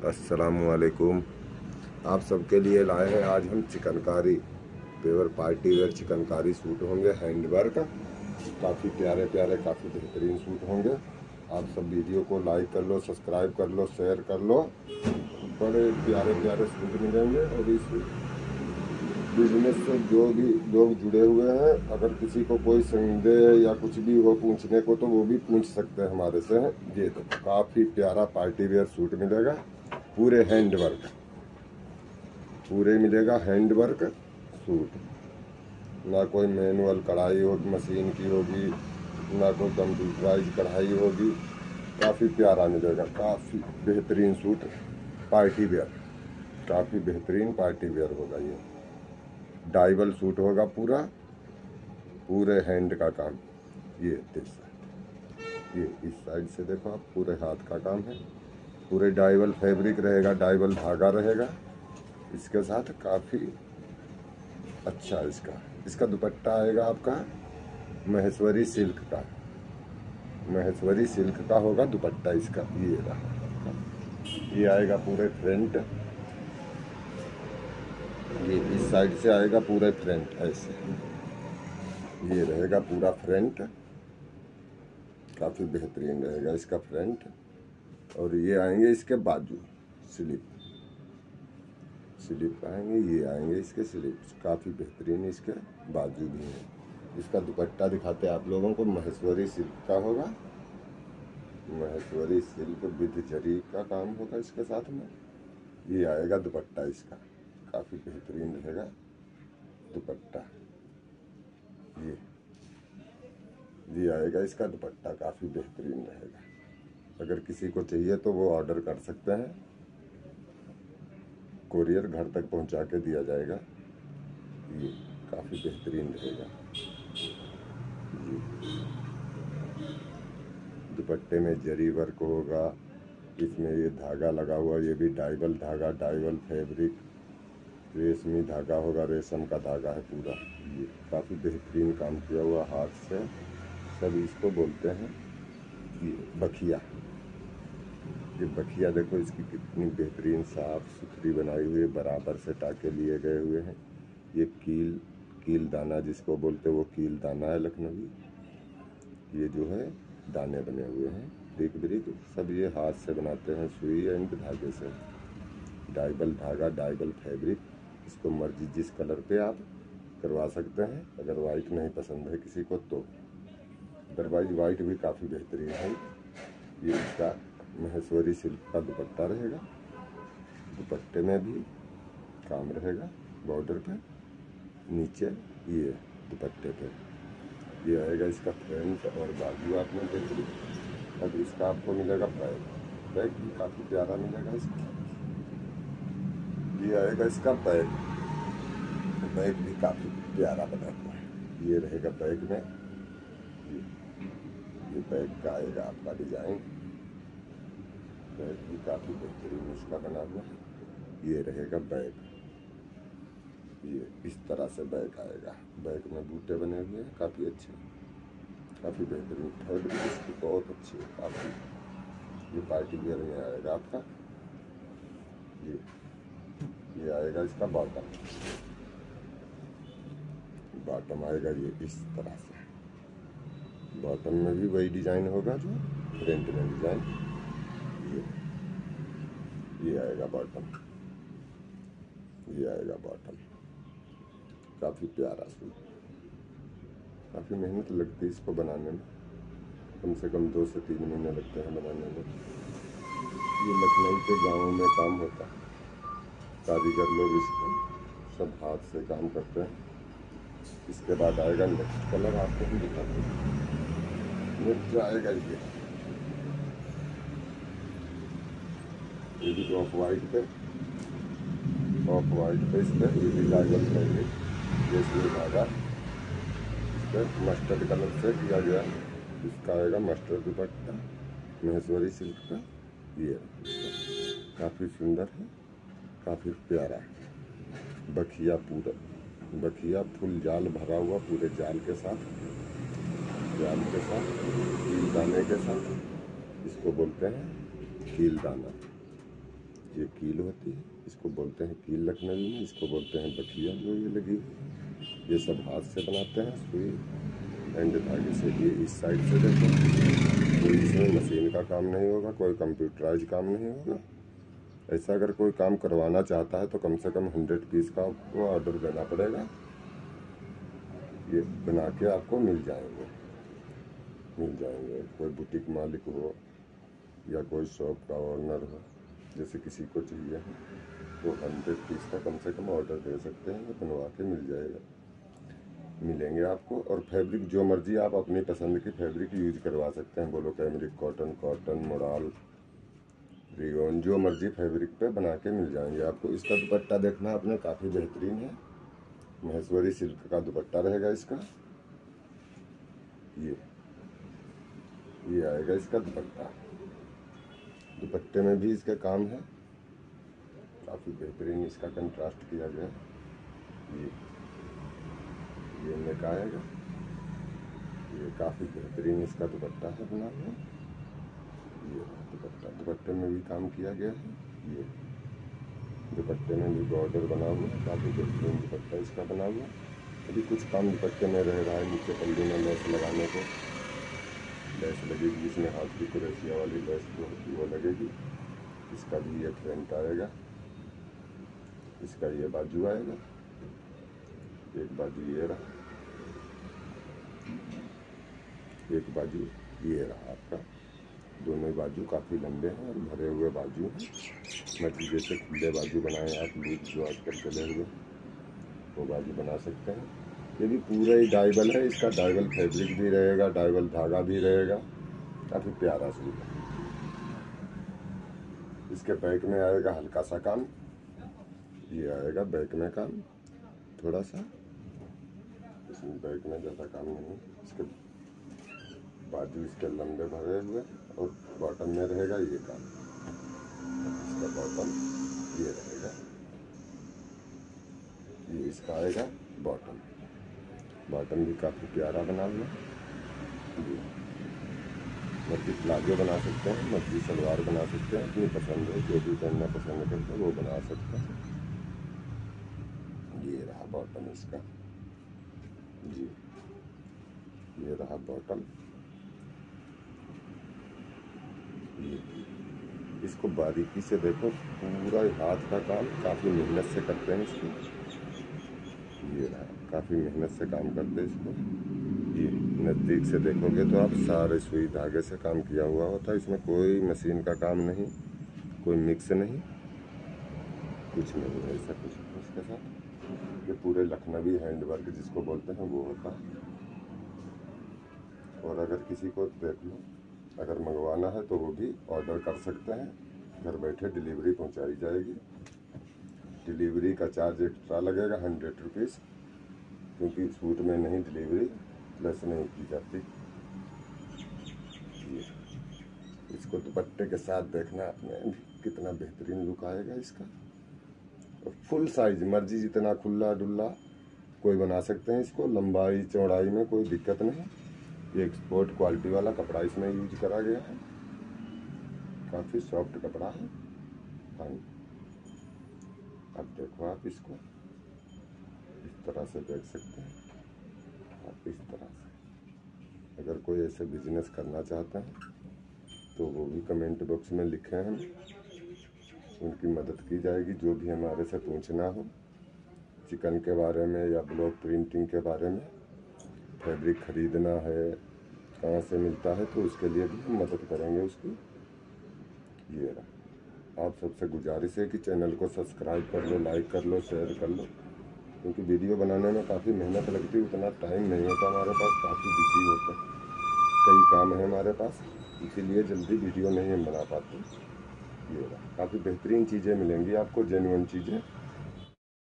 अस्सलामुअलैकुम। आप सबके लिए लाए हैं आज हम chikankari pure party wear chikankari suit होंगे, हैंडवर्क। काफ़ी प्यारे प्यारे काफ़ी बेहतरीन सूट होंगे। आप सब वीडियो को लाइक कर लो, सब्सक्राइब कर लो, शेयर कर लो। बड़े प्यारे प्यारे सूट मिलेंगे। और इस बिजनेस से जो भी लोग जुड़े हुए हैं, अगर किसी को कोई संदेह या कुछ भी हो पूछने को तो वो भी पूछ सकते हैं हमारे से। ये तो काफ़ी प्यारा पार्टी वेयर सूट मिलेगा, पूरे हैंडवर्क, पूरे मिलेगा हैंडवर्क सूट। ना कोई मैनुअल कढ़ाई होगी, मशीन की होगी, ना कोई कंप्यूटराइज कढ़ाई होगी। काफ़ी प्यारा मिलेगा, काफ़ी बेहतरीन सूट पार्टी वेयर, काफ़ी बेहतरीन पार्टी वेयर होगा। ये डाइबल सूट होगा पूरा, पूरे हैंड का काम। ये ये इस साइड से देखो आप, पूरे हाथ का काम है। पूरे डाइबल फैब्रिक रहेगा, डाइबल धागा रहेगा इसके साथ। काफ़ी अच्छा इसका दुपट्टा आएगा आपका महेश्वरी सिल्क का, महेश्वरी सिल्क का होगा दुपट्टा इसका। ये रहा, ये आएगा पूरे फ्रंट, ये इस साइड से आएगा पूरे फ्रंट ऐसे। ये रहेगा पूरा फ्रंट, काफ़ी बेहतरीन रहेगा इसका फ्रंट। और ये आएंगे इसके बाजू स्लिप आएंगे, ये आएंगे इसके स्लिप्स, काफ़ी बेहतरीन इसके बाजू भी हैं। इसका दुपट्टा दिखाते हैं आप लोगों को, महेश्वरी सिल्क का होगा, महेश्वरी सिल्क विद जरी का काम होगा इसके साथ में। ये आएगा दुपट्टा इसका, काफ़ी बेहतरीन रहेगा दुपट्टा। ये आएगा इसका दुपट्टा, काफ़ी बेहतरीन रहेगा। अगर किसी को चाहिए तो वो ऑर्डर कर सकते हैं, कोरियर घर तक पहुंचा के दिया जाएगा। ये काफ़ी बेहतरीन रहेगा। दुपट्टे में जरी वर्क होगा, इसमें ये धागा लगा हुआ, ये भी डाइबल धागा, डाइबल फैब्रिक, रेशमी धागा होगा, रेशम का धागा है पूरा। ये काफ़ी बेहतरीन काम किया हुआ हाथ से, सब इसको बोलते हैं ये बखिया। ये बखिया देखो इसकी कितनी बेहतरीन साफ सुथरी बनाई हुई है, बराबर से टाके लिए गए हुए हैं। ये कील दाना जिसको बोलते हैं, वो कील दाना है लखनवी। ये जो है दाने बने हुए हैं, ब्रिक ब्रिक, सब ये हाथ से बनाते हैं, सुई एंड धागे से। डाइबल धागा, डाइबल फैब्रिक, इसको मर्जी जिस कलर पे आप करवा सकते हैं। अगर वाइट नहीं पसंद है किसी को तो, अदरवाइज वाइट भी काफ़ी बेहतरीन है। ये इसका महेश्वरी सिल्क का दुपट्टा रहेगा, दुपट्टे में भी काम रहेगा बॉर्डर पे, नीचे ये दुपट्टे पे। ये आएगा इसका फ्रंट और बाजू आपने देख ली। अब इसका आपको मिलेगा बैक भी काफ़ी प्यारा मिलेगा इसका। ये आएगा इसका बैक भी काफ़ी प्यारा बना हुआ है। ये रहेगा बैक में, ये बैक का आएगा आपका डिजाइन, बैक भी काफ़ी बेहतरीन इसका बना हुआ है। ये रहेगा बैक, ये इस तरह से बैक आएगा। बैक में बूटे बने हुए हैं, काफ़ी अच्छे, काफ़ी बेहतरीन। फैब्रिक इसकी बहुत अच्छी है काफ़ी। ये पार्टी वेयर में आएगा आपका। ये आएगा इसका बॉटम आएगा ये इस तरह से। बॉटम में भी वही डिज़ाइन होगा जो फ्रंट में डिज़ाइन। ये आएगा बॉटम, ये आएगा बॉटम। काफ़ी प्यारा सूट, काफ़ी मेहनत लगती है इसको बनाने में, कम से कम 2 से 3 महीने लगते हैं बनाने में। ये लखनऊ के गाँव में काम होता है, कारीगर लोग इसको सब हाथ से काम करते हैं। इसके बाद आएगा नेक्स्ट कलर, आपको भी दिखाते हैं। नेक्स्ट आएगा ये भी ऑफ वाइट पे, ऑफ वाइट पे इस पर ये भी डाइबल फैब्रिक, जैसे धागा इस पर मस्टर्ड कलर से किया गया। इसका आएगा मस्टर्ड दुपट्टा महेश्वरी सिल्क का। ये काफ़ी सुंदर है, काफ़ी प्यारा है। बखिया पूरा, बखिया फुल जाल भरा हुआ, पूरे जाल के साथ कील दाने के साथ, इसको बोलते हैं कील दाना। ये कील होती है, इसको बोलते हैं कील लखनवी में, इसको बोलते हैं बखिया जो ये लगी हुई है। ये सब हाथ से बनाते हैं सुई एंड धागे से। ये इस साइड से देखो, कोई इसमें मशीन का काम नहीं होगा, कोई कंप्यूटराइज काम नहीं होगा। ऐसा अगर कोई काम करवाना चाहता है तो कम से कम 100 पीस का आपको ऑर्डर देना पड़ेगा। ये बना के आपको मिल जाएंगे। कोई बुटीक मालिक हो या कोई शॉप का ओनर हो, जैसे किसी को चाहिए है तो 100 पीस का कम से कम ऑर्डर दे सकते हैं, ये बनवा के मिलेंगे आपको। और फैब्रिक जो मर्जी आप अपनी पसंद की फैब्रिक यूज करवा सकते हैं। बोलो कैमरिक कॉटन, मोडाल, रियोन, जो मर्जी फैब्रिक पे बना के मिल जाएंगे आपको। इसका दुपट्टा देखना आपने, काफ़ी बेहतरीन है, महेश्वरी सिल्क का दुपट्टा रहेगा इसका। ये आएगा इसका दुपट्टा। दुपट्टे में भी इसका काम है, काफ़ी बेहतरीन इसका कंट्रास्ट किया गया है। ये नेक आएगा, ये काफ़ी बेहतरीन इसका दुपट्टा है बना हुआ। ये दुपट्टे में भी काम किया गया है। ये दुपट्टे में भी बॉर्डर बना हुआ है, काफ़ी बेहतरीन दुपट्टा इसका बना हुआ। अभी कुछ काम दुपट्टे में रह रहा है, नीचे पल्ली में लेस लगाने को लेस लगेगी, इसमें हाथ की कुरेसिया वाली लेस जो होती है वो लगेगी। इसका भी ये फ्रंट आएगा, इसका ये बाजू आएगा, एक बाजू ये रहा, एक बाजू ये रहा आपका। दोनों बाजू काफ़ी लंबे हैं और भरे हुए बाजू हैं। मर्जी जैसे खुले बाजू बनाएं आप, लूज जो आजकल चले हुए वो बाजू बना सकते हैं। ये भी पूरा ही डाइबल है, इसका डाइबल फैब्रिक भी रहेगा, डाइबल धागा भी रहेगा, काफ़ी प्यारा सूट है। इसके बैक में आएगा हल्का सा काम, ये आएगा बैक में काम थोड़ा सा, इसमें बैक में ज़्यादा काम नहीं। इसके बाजू इसके लंबे भरे हुए और बॉटम में रहेगा ये काम। इसका बॉटम ये रहेगा, ये इसका आएगा बॉटम। बॉटम भी काफ़ी प्यारा बना हुआ है। मर्जी प्लाजो बना सकते हैं, मर्जी सलवार बना सकते हैं, अपनी पसंद है, जो भी पहनना पसंद करते हैं वो बना सकते हैं। ये रहा बॉटम इसका जी, ये रहा बॉटम। इसको बारीकी से देखो, पूरा हाथ का काम, काफ़ी मेहनत से करते हैं इसको। ये रहा, काफ़ी मेहनत से काम करते हैं इसको। ये नज़दीक से देखोगे तो आप, सारे सुई धागे से काम किया हुआ होता है, इसमें कोई मशीन का काम नहीं, कोई मिक्स नहीं, कुछ नहीं है ऐसा कुछ इसके साथ। ये पूरे लखनवी हैंडवर्क जिसको बोलते हैं वो होता है। और अगर किसी को देख लो, अगर मंगवाना है तो वो भी ऑर्डर कर सकते हैं, घर बैठे डिलीवरी पहुंचाई जाएगी। डिलीवरी का चार्ज एक्स्ट्रा लगेगा 100 रुपीज़, क्योंकि सूट में नहीं डिलीवरी प्लस नहीं की जाती। इसको दुपट्टे के साथ देखना आपने, कितना बेहतरीन लुक आएगा इसका। और फुल साइज, मर्जी जितना खुला डुल्ला कोई बना सकते हैं इसको, लंबाई चौड़ाई में कोई दिक्कत नहीं। ये एक्सपोर्ट क्वालिटी वाला कपड़ा इसमें यूज करा गया है, काफ़ी सॉफ्ट कपड़ा है। फाइन, अब देखो आप इसको इस तरह से देख सकते हैं आप, इस तरह से। अगर कोई ऐसे बिजनेस करना चाहते हैं तो वो भी कमेंट बॉक्स में लिखें, हम उनकी मदद की जाएगी। जो भी हमारे से पूछना हो चिकन के बारे में या ब्लॉक प्रिंटिंग के बारे में, फैब्रिक खरीदना है, कहाँ से मिलता है, तो उसके लिए भी हम मदद करेंगे उसकी। ये रहा, आप सबसे गुजारिश है कि चैनल को सब्सक्राइब कर लो, लाइक कर लो, शेयर कर लो, क्योंकि वीडियो बनाने में काफ़ी मेहनत लगती है, उतना टाइम नहीं होता हमारे पास, काफ़ी बिजी होता है, कई काम है हमारे पास, इसीलिए जल्दी वीडियो नहीं हम बना पाते। ये रहा, काफ़ी बेहतरीन चीज़ें मिलेंगी आपको, जेन्युइन चीज़ें।